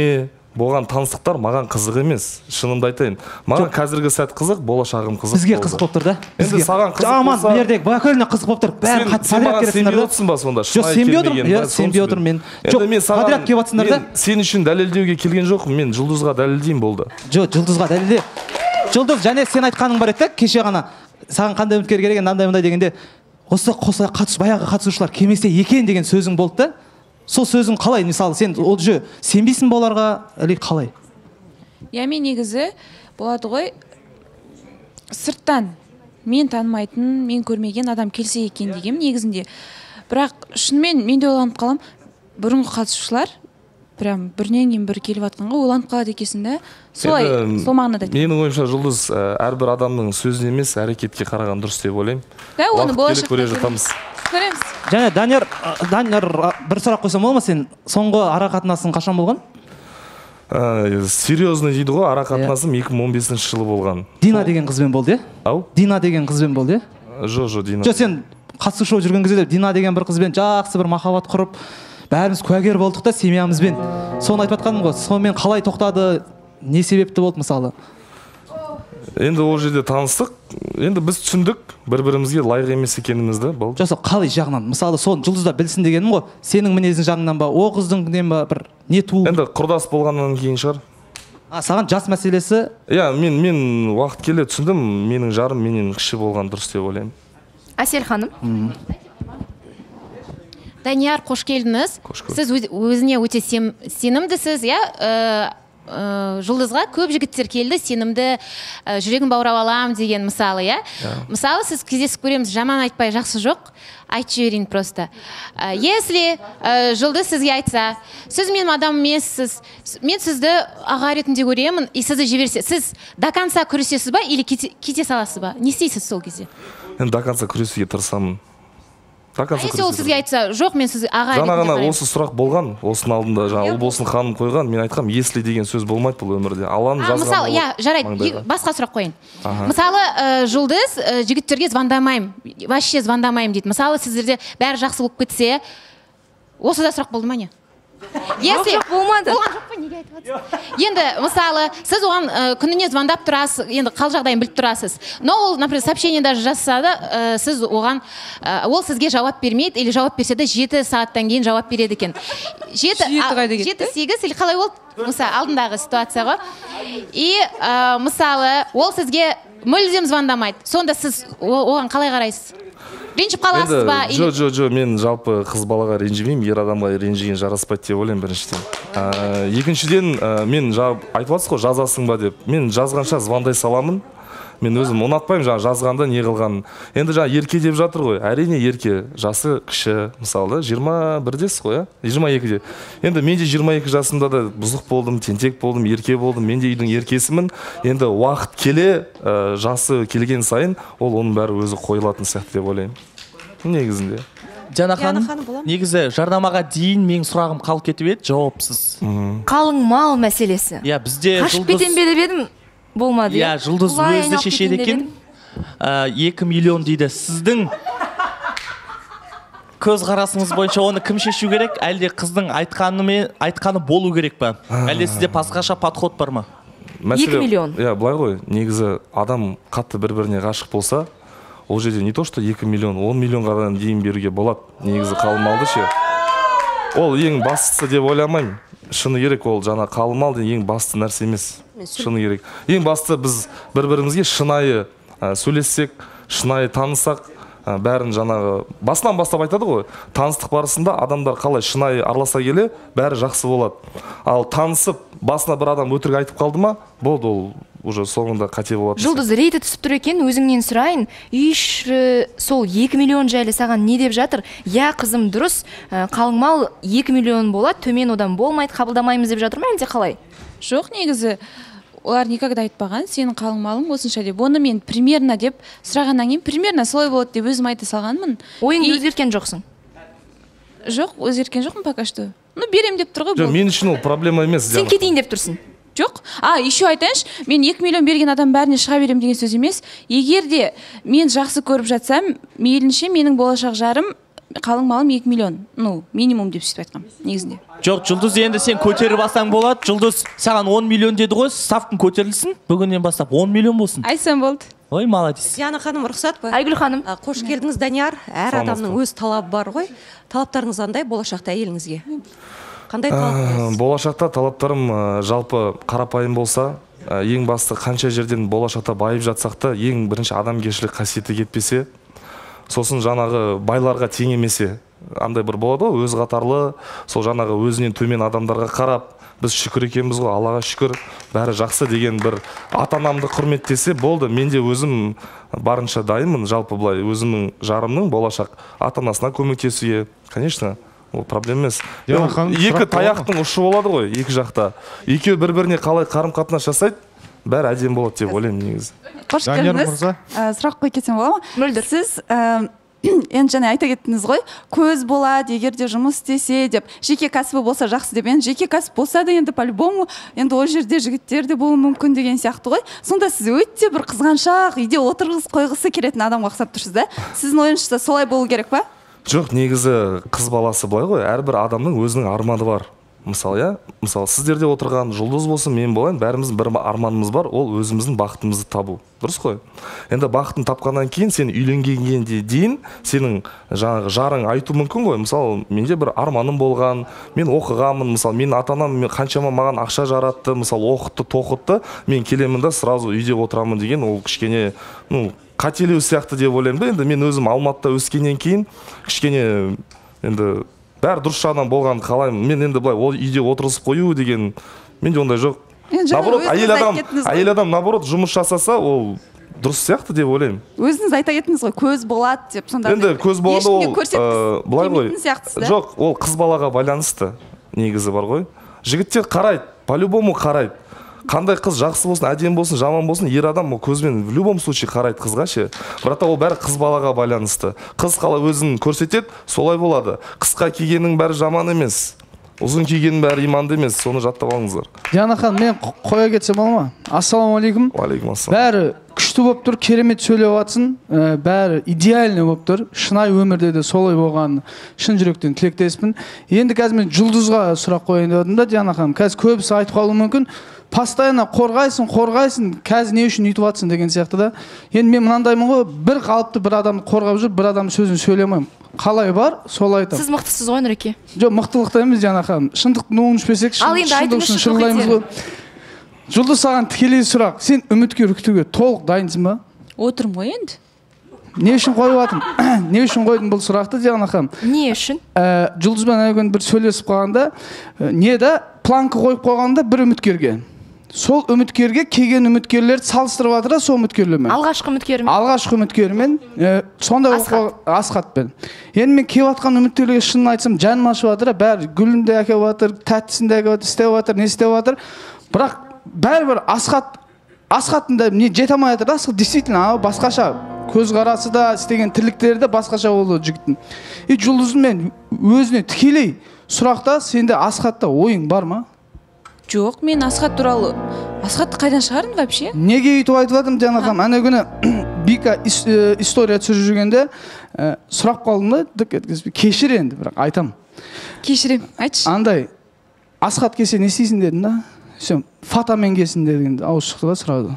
болған таныстықтар маған қызық емес. Шынымды айтайын. Маған қазіргі сәт қызық, болашағым қызық. Бізге қызық болып тұр да. Енді саған қызық болса, аман бердек, бакөліне қызық болып тұр. Бәрі подряд келесіңдер да. Сен ба сонда? Жоқ, сенбей отырмын. Иә, сенбей отырмын мен. Жоқ, подряд келіп жатсыңдар да. Сен үшін дәлелдеуге келген жоқпын. Мен жұлдызға дәлелдеймін болды. Жоқ, жұлдызға дәлелде. Жұлдыз, және сен айтқаның бар еді, кеше ғана саған қандай үміткер керек, мынандай мындай дегенде, осы қоса қатыс баяғы қатысушылар келмесе екен деген сөзің болды да. Сол сөзің қалай? Мысалы, сен ол жө сенбейсің боларға, әлі қалай? Я мен негізі болады ғой, сырттан мен танымайтын, мен көрмеген адам келсе екен дегем негізінде. Бірақ шынымен мен де ойланып қалам, бұрынғы қатысушылар прям бірінен кейін бір келіп жатқанға ойланып қалады екенсің да. Солай, сол мағынада. Менің ойымша жұлдыз әрбір адамның сөзіне емес, әрекетке қараған дұрыс деп ойлаймын. Да, оны болашақта көре жатамыз. Көреміз. Және Данияр, Данияр бір сұрақ қойсам болады ма, сен соңғы ара қатынасың қашан болған? Серьезный дейді ғой, ара қатынасым екі мың он бесінші жылы болған. Дина деген қызбен болды, е? Ау? Дина деген қызбен болды, е? Жо, жо, Дина. Жо, сен қатысушы болып жүрген кезде Дина деген бір қызбен жақсы бір махаббат құрып, бәріміз куәгер болдық та семьямызбен. Соны айтып жатқаным ғой. Сонымен қалай тоқтады, не себепті болды мысалы? Енді ол жерде таныстық, енді біз түсіндік, бір-бірімізге лайық емес екенімізді болды. Жоса, қалай жағынан? Мысалы, соны жұлдызда білсін дегенім ғой. Сенің мінезің жағынан ба, о қыздың нен ба, бір не туу? Енді құрдас болғаннан кейін шығар. А, саған жас мәселесі? Иә, мен мен уақыт келе түсіндім, менің жарым менен кіші болған дұрыс деп ойлаймын. Әсел ханым. Данияр, қош келдіңіз. Сіз өзіне өте сенімдісіз, иә? Жұлдызға көп жігіттер келді, сенімді, жүрегін баурап алам деген мысалы, иә? Мысалы, сіз кездесіп көреміз, жаман айтпай жақсы жоқ, айтып жіберейін просто. Если Жұлдыз сізге айтса, сіз менің адам емессіз, мен сізді аға ретінде көремін, и сізді жіберсе, сіз до конца күресесіз ба, или кете саласыз ба? Не істейсіз сол кезде? Мен до конца күресуге тырысамын. Если ол сізге айтса, жоқ, мен сізді аға ретінде қараймын. Жаңа осы сұрақ болған, осының алдында жаңа Ұлболсын ханым қойған, мен айтқам, если деген сөз болмайды бұл өмірде. Алланың жазғаны. Мысалы, иә, жарайды, басқа сұрақ қойын. Мысалы, Жұлдыз жігіттерге звондамаймын, вообще звондамаймын дейді. Мысалы, сіздерде бәрі жақсы болып кетсе, осы да сұрақ болды ма не? Если болмады. Болған жоқ па, неге айтып жатсыз? Енді, мысалы, сіз оған күніне звондап тұрасыз, енді қал жағдайын біліп тұрасыз. Но ол, например, сообщение даже жазса да, сіз оған, ол сізге жауап бермейді, или жауап берсе де жеті сағаттан кейін жауап береді екен. жеті сегіз, или қалай болды? Мысалы, алдындағы ситуация ғой. И, мысалы, ол сізге мүлдем звондамайды. Сонда сіз оған қалай қарайсыз? Ренжіп қаласыз ба? Жо, жо, жо, мен жалпы қыз балаға ренжімеймін, ер адамға ренжіген жараспайды деп ойлаймын біріншіден. Екіншіден, мен айтып жатсыз ғой, жазасың ба деп. Мен жазғанша звондай саламын. Мен өзім ұнатпаймын жаңа жазғанда не қылғанын. Енді жаңа ерке деп жатыр ғой. Әрине ерке, жасы кіші, мысалы, жиырма бірдесіз ғой, жиырма екіде. Енді мен де жиырма екі жасымда да бұзық болдым, тентек болдым, ерке болдым. Мен де үйдің еркесімін. Енді уақыт келе, жасы келген сайын, ол оның бәрі өзі қойылатын сияқты деп ойлаймын. Негізінде. Жана ханым, негізі жарнамаға дейін менің сұрағым қалып кетіп еді, жауапсыз. Қалың мал мәселесі. Иә, бізде қашып кетем бе деп едім, болмады. Иә, Жұлдыз өзі шешеді екен. екі миллион дейді. Сіздің көз қарасыңыз бойынша оны кім шешу керек? Әлде қыздың айтқаны болу керек па? Әлде сізде басқаша подход бар ма? екі миллион. Иә, былай ғой, негізі адам қатты бір-біріне ғашық болса, ол жерде не то, что екі миллион, он миллионға дейін беруге болады. Негізі қалың малды ше. Ол ең бастысы деп ойламаймын. Шыны керек, ол жаңа қалың мал деген ең басты нәрсе емес. Шыны керек. Ең басты біз бір-бірімізге шынайы сөйлессек, шынайы танысақ, бәрін жаңағы басынан бастап айтады ғой. Таныстық барысында адамдар қалай шынайы араласа келе, бәрі жақсы болады. Ал танысып, басына бір адам өтірік айтып қалды ма, болды, ол уже соңында қате болады. Жұлдыз, рейті түсіп тұр екен, өзіңнен сұрайын. Еш сол екі миллион жайлы саған не деп жатыр? Я, қызым, дұрыс, қалың мал екі миллион болады, төмен одан болмайды, қабылдамаймыз деп жатыр ма, әлде қалай? Жоқ, негізі олар никогда айтпаған, сенің қалың малың осынша деп. Оны мен примерно деп сұрағаннан кейін, примерно солай болады деп өзім айта салғанмын. Ойыңды өзгерткен жоқсың? Жоқ, өзгерткен жоқпын пока что. Ну, берем деп тұр ғой. Жоқ, мен үшін ол проблема емес. Сен кетейін деп тұрсың? Жоқ. А, еще айтайыншы, мен екі миллион берген адам бәріне шыға берем деген сөз емес. Егер де мен жақсы көріп жатсам, мейлінше менің болашақ жарым қалың малым екі миллион, ну минимум деп сөйтіп айтқам негізінде. Жоқ, Жұлдыз, енді сен көтеріп алсаң болады. Жұлдыз, саған он миллион деді ғой, ставкың көтерілсін. Бүгіннен бастап он миллион болсын. Айтсам болды. Ой, молодец. Диана ханым, рұқсат па? Айгүл ханым. Қош келдіңіз, Данияр. Әр адамның өз талабы бар ғой. Талаптарыңыз қандай болашақта әйеліңізге? Қандай талап? Болашақта талаптарым жалпы қарапайым болса, ең басты қанша жерден болашақта байып жатсақ та, ең бірінші адамгершілік қасиеті кетпесе, сосын жаңағы байларға тең емесе, андай бір болады ғой, өз қатарлы, сол жаңағы өзінен төмен адамдарға қарап, біз шүкір екенбіз ғой, Аллаға шүкір, бәрі жақсы деген бір ата-анамды құрметтесе болды. Мен де өзім барынша дайынмын, жалпы былай өзімнің жарымның болашақ ата-анасына көмектесуге, конечно, ол проблема емес. Екі таяқтың ұшы болады ғой, екі жақта. Екеуі бір-біріне қалай қарым-қатынас жасайды, бәрі әдемі болады деп ойлаймын негізі. Қош келдіңіз. Сұрақ қой кетсем бола ма? Мөлдір. Сіз енді және айта кеттіңіз ғой, көз болады, егер де жұмыс істесе деп, жеке кәсібі болса жақсы деп, енді жеке кәсіп болса да енді по-любому, енді ол жерде жігіттер де болуы мүмкін деген сияқты ғой. Сонда сіз өте бір қызғаншақ, үйде отырғыз қойғысы келетін адамға ұқсап тұрсыз да? Сіздің ойыңызша солай болу керек па? Жоқ, негізі қыз баласы былай ғой, әрбір адамның өзінің арманы бар. Мысалы, я, мысалы, сіздерде отырған Жұлдыз болсын, мен болайын, бәріміздің бір арманымыз бар, ол өзіміздің бақытымызды табу. Дұрыс қой? Енді бақытын тапқаннан кейін, сен үйленгенге дейін, сенің жаңағы жарың айту мүмкін ғой. Мысалы, менде бір арманым болған, мен оқығанмын, мысалы, мен ата-анам қаншама маған ақша жаратты, мысалы, оқытты, тоқытты, мен келемін да сразу үйде отырамын деген, ол кішкене, ну, қателеу сияқты деп ойлаймын да. Енді мен өзім Алматыда өскеннен кейін кішкене енді бәрі дұрыс жағынан болған қалаймын. Мен енді былай ол үйде отырғызып қою деген менде ондай жоқ. Наоборот, әйел адам, әйел адам наоборот жұмыс жасаса, ол дұрыс сияқты деп ойлаймын. Өзіңіз айта кеттіңіз ғой, көз болады деп, сонда енді көз болады ол былай ғой. Жоқ, ол қыз балаға байланысты негізі бар ғой. Жігіттер қарайды, по-любому қарайды. Қандай қыз жақсы болсын, әдемі болсын, жаман болсын, ер адам көзбен в любом случае қарайды қызға ше. Бірақ ол бәрі қыз балаға байланысты. Қыз қалай өзін көрсетеді, солай болады. Қысқа кигеннің бәрі жаман емес. Ұзын кигеннің бәрі иманды емес. Соны жаттап алыңыздар. Диана ханым, мен қоя кетсем бола ма? Ассалаумағалейкум. Уағалейкум. Бәрі күшті болып тұр, керемет сөйлеп жатсың. Бәрі идеальный болып тұр. Шынайы өмірде де солай болған шын жүректен тілектеспін. Енді қазір мен Жұлдызға сұрақ қояйын деп отырмын да, Диана ханым. Қазір көбісі айтып қалуы мүмкін. Постоянно қорғайсың, қорғайсың, қазір не үшін үйтіп жатсың деген сияқты да. Енді мен мынандаймын ғой, бір қалыпты бір адамды қорғап жүр, бір адам сөзін сөйлемеймін. Қалай бар, солай айтамын. Сіз мықтысыз ғой, Нұреке. Жоқ, мықтылықта емес, Диана ханым. Шындықты өңішпесек, шындық үшін шырылдаймыз ғой. Жұлдыз, саған тікелей сұрақ. Сен үміткер күтуге толық дайынсың ба? Отырмын ғой енді. Не үшін қойып жатырмын? Не үшін қойдың бұл сұрақты, Диана ханым? Не үшін? Жұлдызбен ана күні бір сөйлесіп қалғанда, не да планка қойып қойғанда бір үміткерге. Сол үміткерге келген үміткерлерді салыстырып жатыр да, сол үміткерлермен. Алғашқы үміткермен. Алғашқы үміткермен, сондай Асхатпен. Енді мен келіп жатқан үміткерлерге шынын айтсам, жаным ашып жатыр, бәрі гүлін де әкеліп жатыр, тәттісін де әкеліп жатыр, істеп жатыр, не істеп жатыр. Бірақ бәрібір Асхат, Асхаттың да не жете алмай жатыр да, Асхат действительно басқаша. Көзқарасы да, істеген тірліктері де басқаша болды жігіттің. И Жұлдыздың мен өзіне тікелей сұрақта, сенде Асхатта ойың бар ма? Жоқ, мен Асхат туралы, Асхатты қайдан шығардың вообще? Неге үйтіп айтып жатырмын, Диана ханым? Ана күні Бика история түсіріп жүргенде сұрақ қалдым да, кешір енді, бірақ айтам. Кешірем, айтшы. Андай, Асхат келсе не істейсің дедім да? Сен фатамен келсін дегенде ауыз шықты да сұрады.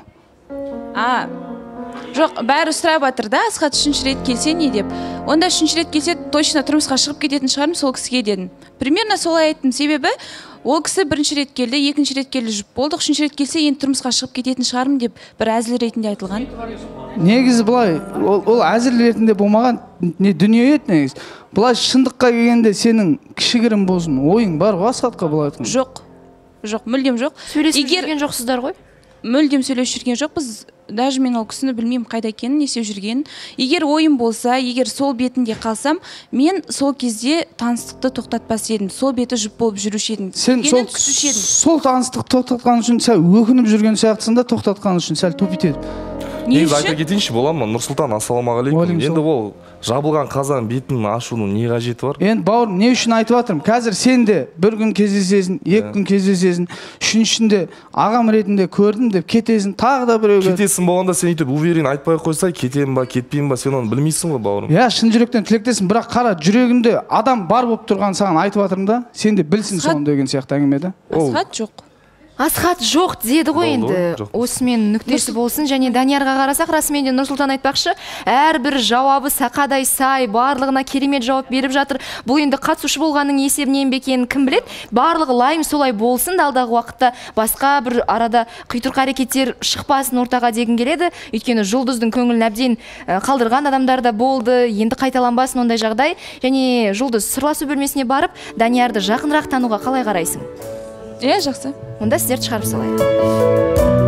А, жоқ, бәрі сұрап жатыр да, Асхат үшінші рет келсе не деп. Онда үшінші рет келсе точно тұрмысқа шығып кететін шығармын сол кісіге дедім. Примерно солай айттым, себебі ол кісі бірінші рет келді, екінші рет келді жұп болды, үшінші рет келсе енді тұрмысқа шығып кететін шығармын деп бір әзіл ретінде айтылған. Негізі былай, ол әзіл ретінде болмаған не дүние еді негізі. Былай шындыққа келгенде сенің кішігірім болсын, ойың бар ғой Асхатқа былай айтқан? Жоқ, жоқ, мүлдем жоқ. Сөйлесіп жүрген жоқсыздар ғой? Мүлдем сөйлесіп жүрген жоқпыз. Даже мен ол кісіні білмеймін қайда екенін, не істеп жүргенін. Егер ойым болса, егер сол бетінде қалсам, мен сол кезде таныстықты тоқтатпас едім. Сол беті жұп болып жүруші едім. Сен сол, сол таныстықты тоқтатқан үшін сәл өкініп жүрген сияқтысың да, тоқтатқан үшін сәл тупит едім. Не негізі айта үшін? кетейінші бола ма? Нұрсұлтан, ассалаумағалейкум. Енді ол жабылған қазан бетін ашудың не қажеті бар? Енді бауырым, не үшін айтып жатырмын? Қазір сен де бір күн кездесесің, екі күн кездесесің, үшіншінде ағам ретінде көрдім деп кетесің, тағы да біреуге. Кетесің болғанда сен өйтіп уверен айтпай қойсай, кетемін ба, кетпеймін ба, сен оны білмейсің ғой, бауырым. Иә, шын жүректен тілектесің, бірақ қара, жүрегінде адам бар болып тұрған саған айтып жатырмын да, сен де білсін соны деген сияқты әңгіме да. Асхат жоқ. Асхат жоқ деді ғой енді. Осымен нүктесі болсын. Және Даниярға қарасақ, расымен де Нұрсұлтан айтпақшы, әрбір жауабы сақадай сай, барлығына керемет жауап беріп жатыр. Бұл енді қатысушы болғанның есебінен бе екенін кім біледі? Барлығы лайым солай болсын, алдағы уақытта басқа бір арада қитұрқы әрекеттер шықпасын ортаға дегім келеді. Өйткені жұлдыздың көңілін әбден қалдырған адамдар да болды. Енді қайталанбасын ондай жағдай. Және жұлдыз сырласу бөлмесіне барып, Даниярды жақынырақ тануға қалай қарайсың? Иә, жақсы. Онда сіздерді шығарып салайық.